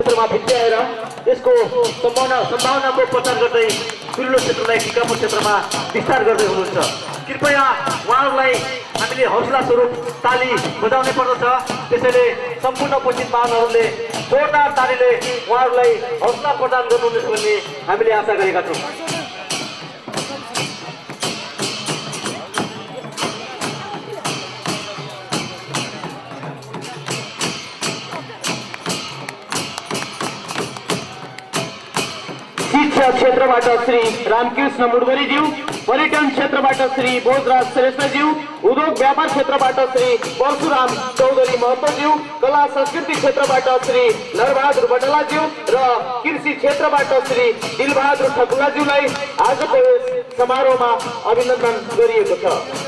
क्षेत्रमा भित्र्याएर यसको सम्भावनाको प्रचार गर्दै ठुलो क्षेत्रलाई टिकापुर क्षेत्रमा विस्तार गर्दै हुनुहुन्छ। कृपया उहाँहरूलाई हामीले हौसला स्वरूप ताली बजाउनै पर्दछ। त्यसैले सम्पूर्ण उपस्थित महानुभावहरूले जोरदार तालीले उहाँहरूलाई हौसला प्रदान गर्नुहुनेछ भन्ने हामीले आशा गरेका छौँ। शिक्षा क्षेत्रबाट श्री रामकृष्ण मुडगरीज्यू, पर्यटन क्षेत्रबाट श्री भोजराज श्रेष्ठज्यू, उद्योग व्यापार क्षेत्रबाट श्री परशुराम चौधरी महतोज्यू, कला संस्कृति क्षेत्रबाट श्री नरबहादुर बटलाज्यू र कृषि क्षेत्रबाट श्री दिलबहादुर ठकुलाज्यूलाई आजको यस समारोहमा अभिनन्दन गरिएको छ।